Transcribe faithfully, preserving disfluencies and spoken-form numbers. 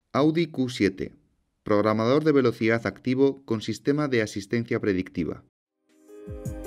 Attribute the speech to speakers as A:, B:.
A: Audi Q siete, programador de velocidad activo con sistema de asistencia predictiva.